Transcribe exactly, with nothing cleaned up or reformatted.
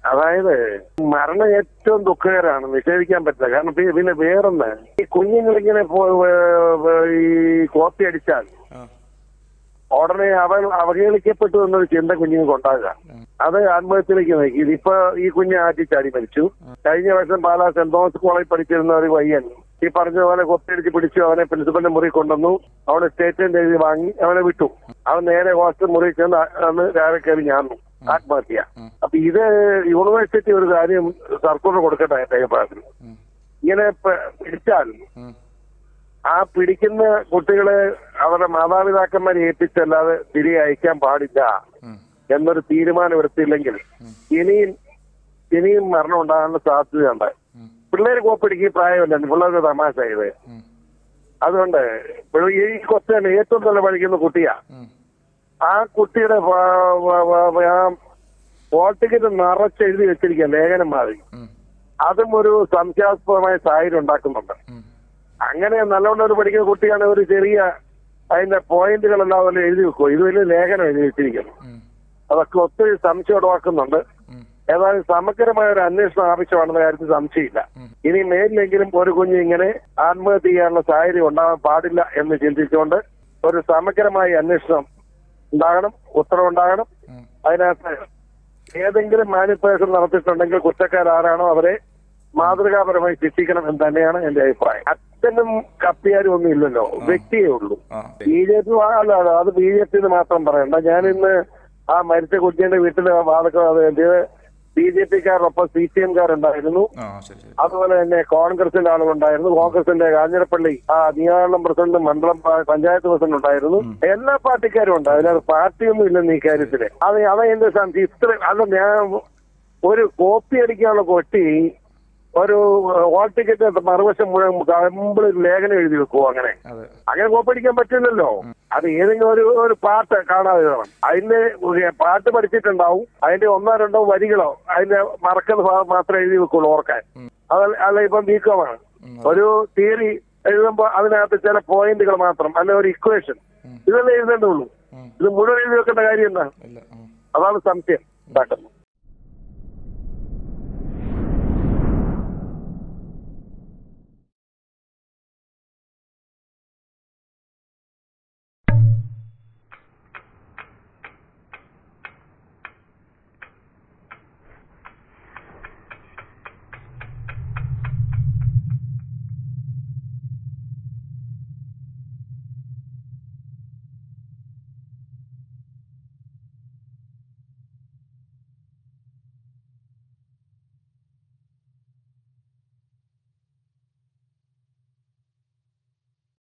അതായത് മരണം ഏറ്റവും ദുഃഖകരമാണ്, നിഷേധിക്കാൻ പറ്റില്ല. കാരണം പിന്നെ വേറൊന്ന്, ഈ കുഞ്ഞുങ്ങളിങ്ങനെ ഈ കോപ്പി അടിച്ചാൽ ഉടനെ അവൻ അവഹേളിക്കപ്പെട്ടു എന്നൊരു ചിന്ത കുഞ്ഞുങ്ങൾക്ക് ഉണ്ടാകുക. അത് ആത്മഹത്യയിലേക്ക് നയിക്കും. ഇതിപ്പോ ഈ കുഞ്ഞ് ആറ്റിച്ചാടി മരിച്ചു. കഴിഞ്ഞ വർഷം പാലാ സെന്റ് തോമസ് കോളേജിൽ പഠിച്ചിരുന്ന ഒരു പയ്യൻ ഈ പറഞ്ഞതുപോലെ കൊത്തിയടിച്ച് പിടിച്ചു. അവനെ പ്രിൻസിപ്പലിന്റെ മുറി കൊണ്ടുവന്നു. അവനെ സ്റ്റേറ്റ്മെന്റ് എഴുതി വാങ്ങി അവനെ വിട്ടു. അവൻ നേരെ ഹോസ്റ്റൽ മുറി ചെന്ന് അന്ന് രാവിലെ കയറി ഞാന്നു ആത്മഹത്യ. അപ്പൊ ഇത് യൂണിവേഴ്സിറ്റി ഒരു കാര്യം സർക്കുലർ കൊടുക്കട്ടെ എന്റെ അഭിപ്രായത്തിൽ. ഇങ്ങനെ പിടിച്ചാൽ ആ പിടിക്കുന്ന കുട്ടികളെ അവരുടെ മാതാപിതാക്കന്മാരെ ഏൽപ്പിച്ചല്ലാതെ തിരികെ അയക്കാൻ പാടില്ല എന്നൊരു തീരുമാനം എടുത്തില്ലെങ്കിൽ ഇനിയും ഇനിയും മരണം ഉണ്ടാകാനുള്ള സാധ്യതയുണ്ട്. പിള്ളേര് കോപ്പിടിക്കുക പ്രായമല്ല, പിള്ളേർക്ക് തമാശ ഇത്. അതുകൊണ്ട് ഈ കൊച്ചൻ ഏറ്റവും നല്ല പഠിക്കുന്ന കുട്ടിയാ. ആ കുട്ടിയുടെ ഹോൾ ടിക്കറ്റ് നിറച്ചെഴുതി വെച്ചിരിക്കുക ലേഖനം മാതിരി. അതും ഒരു സംശയാസ്പദമായ സാഹചര്യം ഉണ്ടാക്കുന്നുണ്ട്. അങ്ങനെ നല്ലവണ്ണം പഠിക്കുന്ന കുട്ടിയാണ് ഒരു ചെറിയ അതിന്റെ പോയിന്റുകളെല്ലാം പോലെ എഴുതി വെക്കുമോ, ഇത് വലിയ ലേഖനം എഴുതി വെച്ചിരിക്കുന്നു. അതൊക്കെ ഒത്തിരി സംശയം ഉടവാക്കുന്നുണ്ട്. ഏതായാലും സമഗ്രമായ ഒരു അന്വേഷണം ആവശ്യമാണെന്ന കാര്യത്തിൽ സംശയമില്ല. ഇനി മേലിലെങ്കിലും ഒരു കുഞ്ഞ് ഇങ്ങനെ ആത്മഹത്യ ചെയ്യാനുള്ള സാഹചര്യം ഉണ്ടാകാൻ പാടില്ല എന്ന് ചിന്തിച്ചുകൊണ്ട് ഒരു സമഗ്രമായ അന്വേഷണം ഉണ്ടാകണം, ഉത്തരവുണ്ടാകണം. അതിനകത്ത് ഏതെങ്കിലും മാനിപ്പുലേഷൻ നടത്തിയിട്ടുണ്ടെങ്കിൽ കുറ്റക്കാരാരാണോ അവരെ മാതൃകാപരമായി ശിക്ഷിക്കണം എന്ന് തന്നെയാണ് എന്റെ അഭിപ്രായം. അച്ഛനും കപ്പിയാരും ഒന്നും ഇല്ലല്ലോ, വ്യക്തിയേ ഉള്ളൂ. ബി ജെ പി അല്ല, അത് ബി ജെ പി മാത്രം പറയണ്ട. ഞാനിന്ന് ആ മരിച്ച കുട്ടിയുടെ വീട്ടിലെ വാദക്ക ബി ജെ പിക്കാരൊപ്പം സി പി എംകാരുണ്ടായിരുന്നു. അതുപോലെ തന്നെ കോൺഗ്രസിന്റെ ആളുകളുണ്ടായിരുന്നു. കോൺഗ്രസിന്റെ കാഞ്ഞിരപ്പള്ളി ആ നിയമമണ്ഡലം പ്രസിഡന്റ്, മണ്ഡലം പഞ്ചായത്ത് പ്രസിഡന്റ് ഉണ്ടായിരുന്നു. എല്ലാ പാർട്ടിക്കാരും ഉണ്ട്. അതിനകത്ത് പാർട്ടിയൊന്നും ഇല്ലെന്ന് ഈ കാര്യത്തില്. അത് അതെന്റെ സംശയം. ഇത്ര അല്ല, ഞാൻ ഒരു കോപ്പി അടിക്കാനുള്ള കൊട്ടി ഒരു ഹോൾ ടിക്കറ്റ് മറുവശം മുഴുവൻ കമ്പിളൊരു ലേഖനം എഴുതി വെക്കുവോ? അങ്ങനെ അങ്ങനെ കോപ്പടിക്കാൻ പറ്റില്ലല്ലോ. അത് ഏതെങ്കിലും ഒരു ഒരു പാട്ട് കാണാതെ വേണം. അതിന്റെ പാട്ട് പഠിച്ചിട്ടുണ്ടാവും, അതിന്റെ ഒന്നോ രണ്ടോ വരികളോ അതിന്റെ മറക്കുന്ന ഭാഗം മാത്രമേ എഴുതി വെക്കുള്ളൂ ഓർക്കാൻ. അതല്ല അല്ല ഇപ്പം ബികോമാണ് ഒരു തിയറി എഴുതുമ്പോ അതിനകത്ത് ചില പോയിന്റുകൾ മാത്രം, അല്ലെ ഒരു ഇക്വേഷൻ, ഇതല്ലേ എഴുതേണ്ടുള്ളൂ. ഇത് മുഴുവൻ എഴുതി വെക്കേണ്ട കാര്യം എന്താ? അതാണ് സംശയം ഉണ്ടാക്കുന്നത്.